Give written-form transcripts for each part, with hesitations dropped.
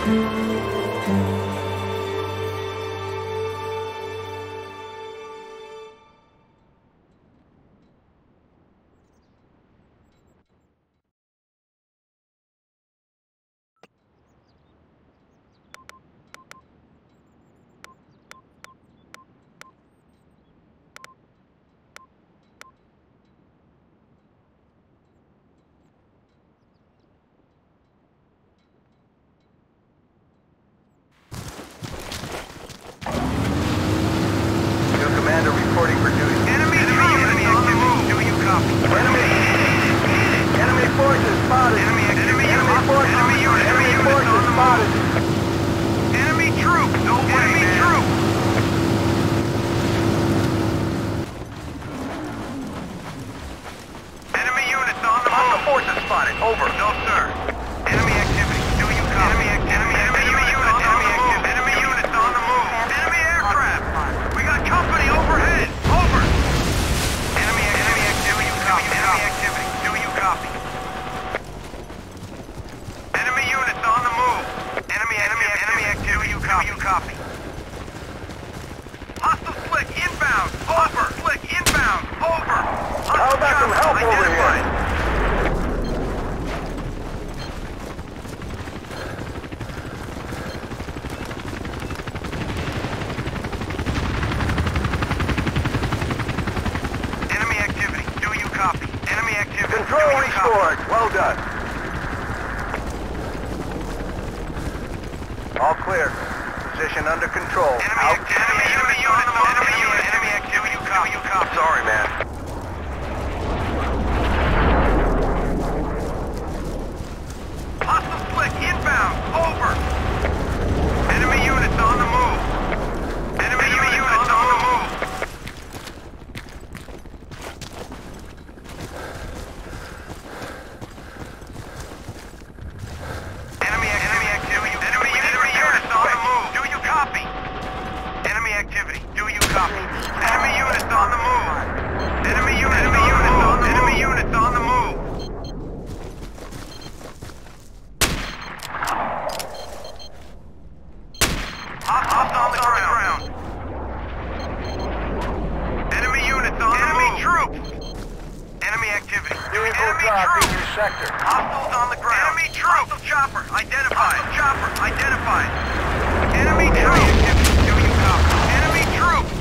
All clear. Position under control. Enemy activity. Sorry, man. Hostile flick inbound. Over. Enemy units on the move. Enemy units on the move. Enemy activity. Enemy units on the move. Do you copy? Enemy activity. Do you copy? Enemy units on the move. Enemy units on the move. Hostiles on the ground. Enemy units on the move. Enemy troops. Enemy activity. Enemy troops. in your sector. Hostiles on the ground. Enemy troops. Hostile chopper identified. Enemy troops. Do you copy? Enemy troops.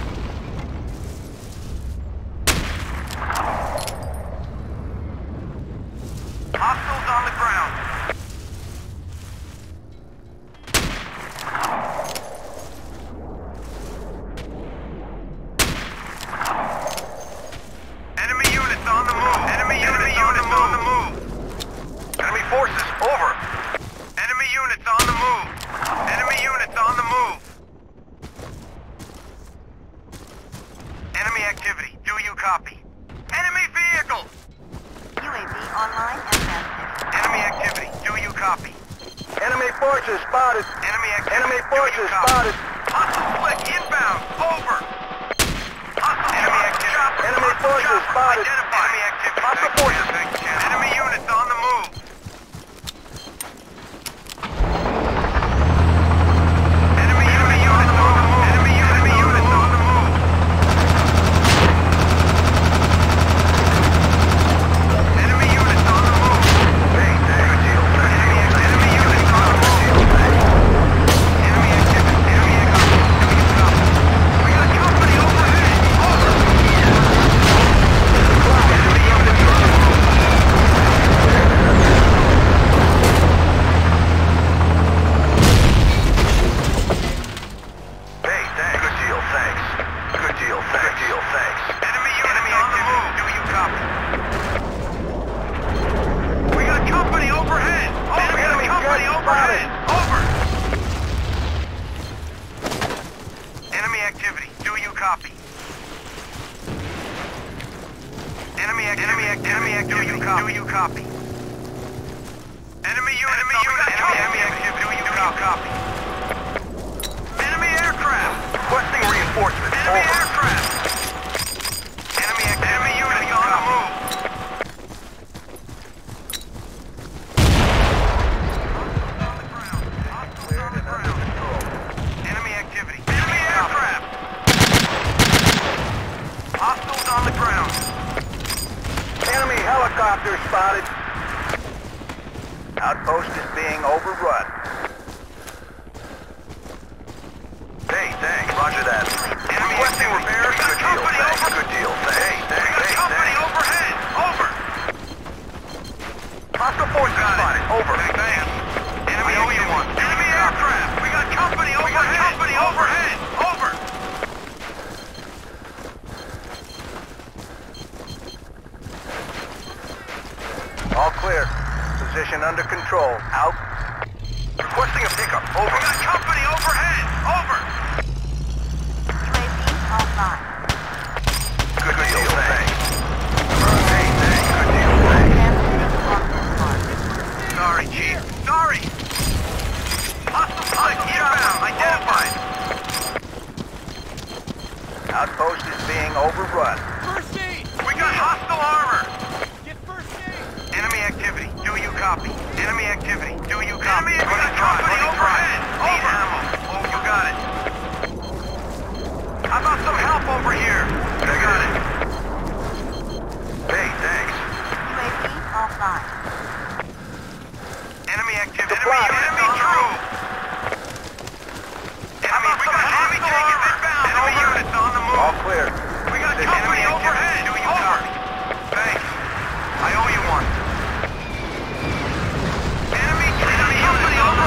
Hostiles on the ground. Enemy units on the move. Enemy units on the move. Enemy forces, over. Enemy units on the move. Enemy units on the move. Enemy activity. Do you copy? Enemy vehicles. UAV online and transmitting. Enemy activity. Do you copy? Enemy forces spotted. Enemy activity. Enemy Do you forces copy? spotted. Hostile flick inbound. Over. Hostile enemy activity. Enemy forces spotted. Identify. Enemy activity. Hostile forces. Enemy units on the move. Enemy units on the move. Enemy units on the move. Enemy units on the move. Hey, good deal. Enemy units on the move. Enemy activity. Enemy activity. Do you copy? We got company overhead. Over. Enemy units on the move. Hey, thanks. Good deal, thanks. Good deal, thanks. Enemy units on the move. Do you copy? We got company overhead. Enemy Company jet overhead. Over. Enemy activity. Do you copy? Enemy activity. Do you copy? Enemy units. Enemy activity. Do you copy? Enemy aircraft. Requesting reinforcements, Enemy over. aircraft. Enemy units on the move. Outpost is being overrun. Hey, thanks. Roger that. Enemy Requesting activity. repairs. We got Good deal, company thanks. over. Good deal, thanks. Hey, We thanks. got Hey, company thanks. overhead. Over. Hostile forces spotted. Over. Thanks. Enemy one. Enemy aircraft. We got company overhead. We got company overhead. Over. All clear. Position under control. Out. Requesting a pickup. Over. We got company overhead. Over. UAV offline. Good deal, thanks. Hey, thanks. Good deal, thanks. Transmitting on this mark. Sorry, Chief. Sorry. Hostile flight inbound. Identified. Outpost is being overrun. First aid! We got hostile armor. Get first aid! Enemy activity. Do you copy? Enemy activity. Do you copy? We got company overhead. Over. Ammo. Oh, you got it. How about some help over here? You got it. Hey, thanks. UAV offline. Enemy activity. Supply. Enemy true. Enemy. We got enemy tanks inbound. Enemy units on the move. All clear. We got Position company under overhead. Do you copy? Thanks. I owe you one. Enemy company overhead.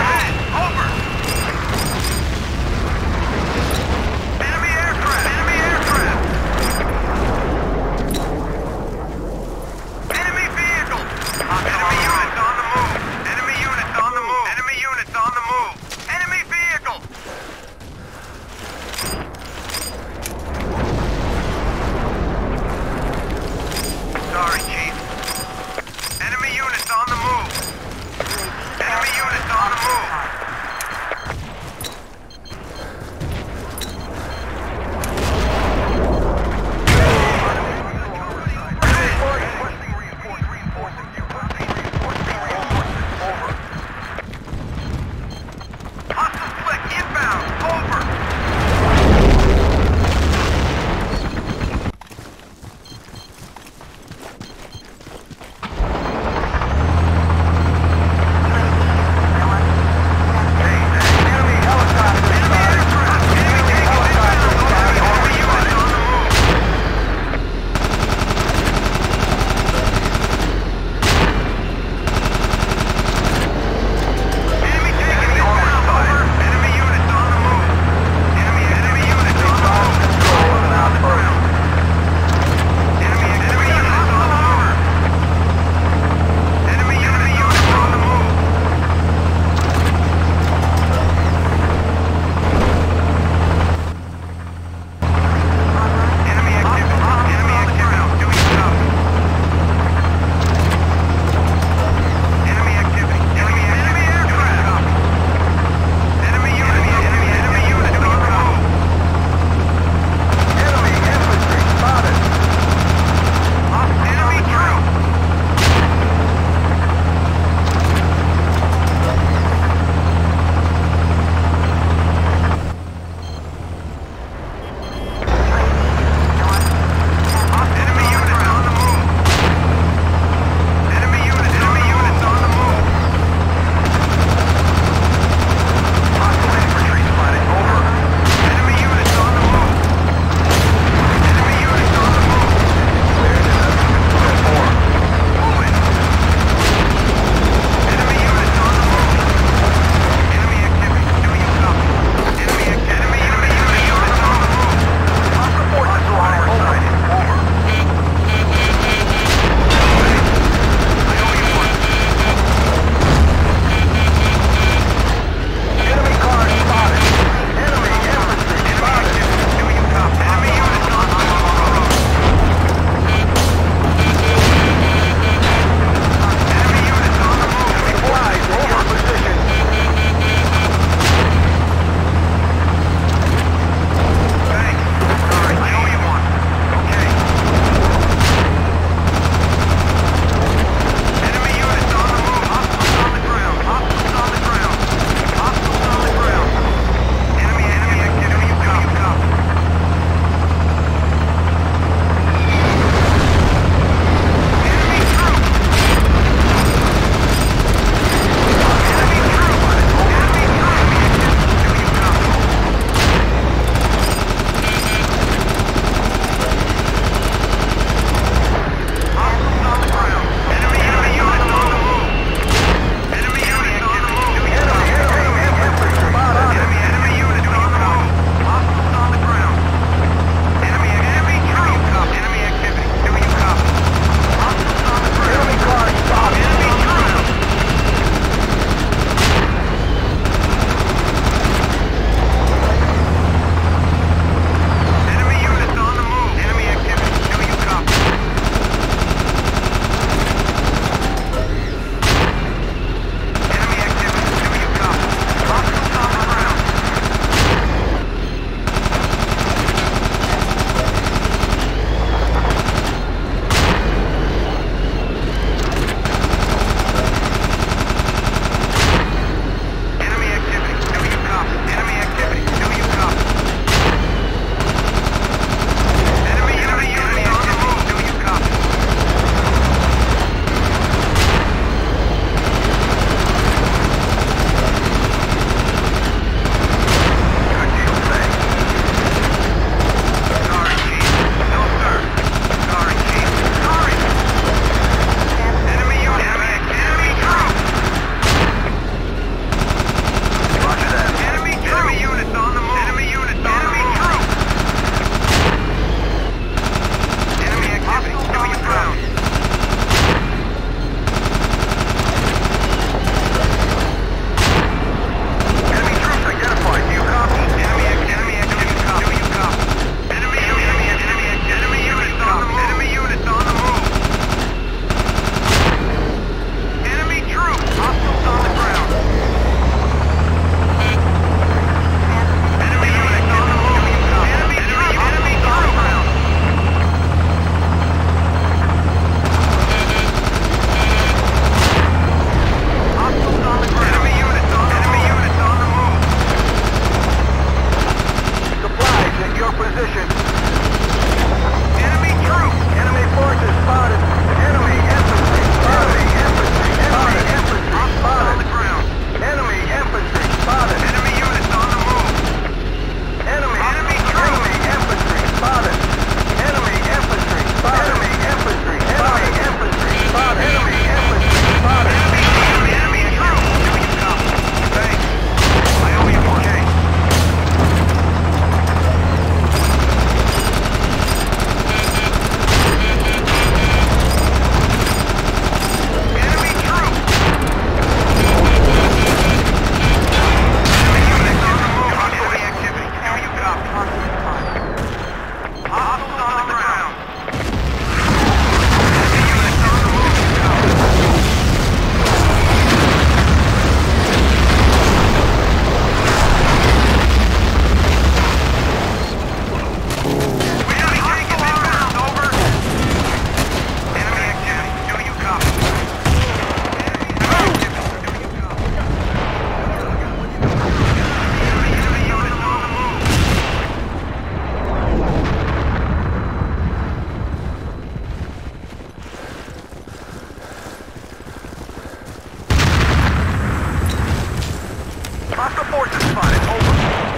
Hostile forces spotted. Over.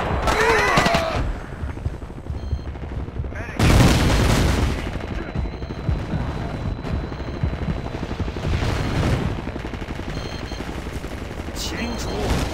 Medic. 清楚。